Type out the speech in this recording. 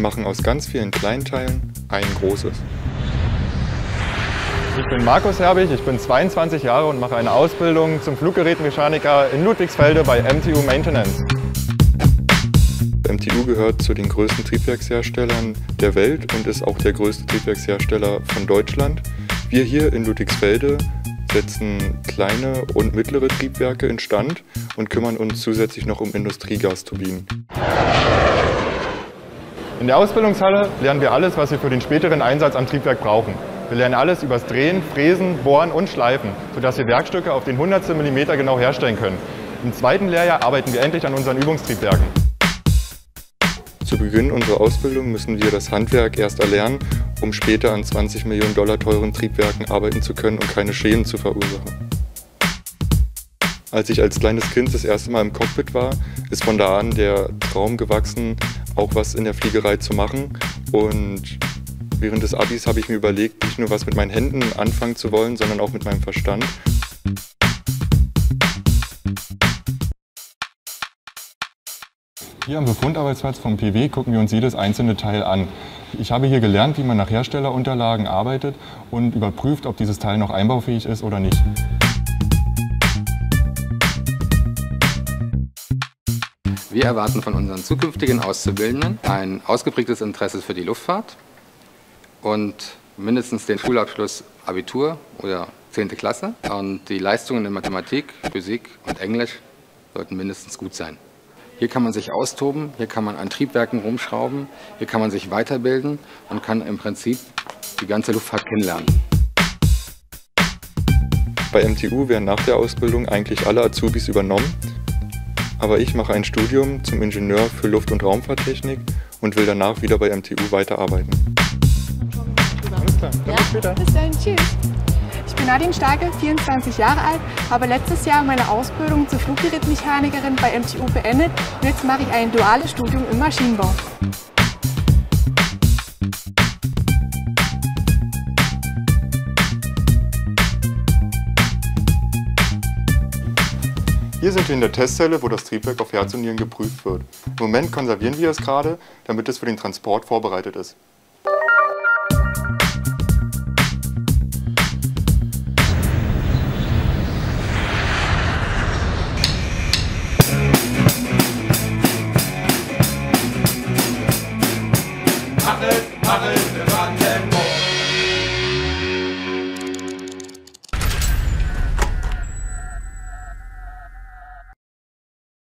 machen aus ganz vielen kleinen Teilen ein großes. Ich bin Markus Herbig, ich bin 22 Jahre und mache eine Ausbildung zum Fluggerätmechaniker in Ludwigsfelde bei MTU Maintenance. MTU gehört zu den größten Triebwerksherstellern der Welt und ist auch der größte Triebwerkshersteller von Deutschland. Wir hier in Ludwigsfelde setzen kleine und mittlere Triebwerke instand und kümmern uns zusätzlich noch um Industriegasturbinen. In der Ausbildungshalle lernen wir alles, was wir für den späteren Einsatz am Triebwerk brauchen. Wir lernen alles übers Drehen, Fräsen, Bohren und Schleifen, sodass wir Werkstücke auf den 100. Millimeter genau herstellen können. Im zweiten Lehrjahr arbeiten wir endlich an unseren Übungstriebwerken. Zu Beginn unserer Ausbildung müssen wir das Handwerk erst erlernen, um später an 20 Millionen Dollar teuren Triebwerken arbeiten zu können und keine Schäden zu verursachen. Als ich als kleines Kind das erste Mal im Cockpit war, ist von da an der Traum gewachsen, auch was in der Fliegerei zu machen. Und während des Abis habe ich mir überlegt, nicht nur was mit meinen Händen anfangen zu wollen, sondern auch mit meinem Verstand. Hier am Befundarbeitsplatz vom PW gucken wir uns jedes einzelne Teil an. Ich habe hier gelernt, wie man nach Herstellerunterlagen arbeitet und überprüft, ob dieses Teil noch einbaufähig ist oder nicht. Wir erwarten von unseren zukünftigen Auszubildenden ein ausgeprägtes Interesse für die Luftfahrt und mindestens den Schulabschluss Abitur oder 10. Klasse. Und die Leistungen in Mathematik, Physik und Englisch sollten mindestens gut sein. Hier kann man sich austoben, hier kann man an Triebwerken rumschrauben, hier kann man sich weiterbilden und kann im Prinzip die ganze Luftfahrt kennenlernen. Bei MTU werden nach der Ausbildung eigentlich alle Azubis übernommen, aber ich mache ein Studium zum Ingenieur für Luft- und Raumfahrttechnik und will danach wieder bei MTU weiterarbeiten. Alles klar, dann bis später. Bis dann, tschüss. Ich bin Nadine Starke, 24 Jahre alt, habe letztes Jahr meine Ausbildung zur Fluggerätmechanikerin bei MTU beendet und jetzt mache ich ein duales Studium im Maschinenbau. Hier sind wir in der Testzelle, wo das Triebwerk auf Herz und Nieren geprüft wird. Im Moment konservieren wir es gerade, damit es für den Transport vorbereitet ist. Achtet, achtet, wir warten.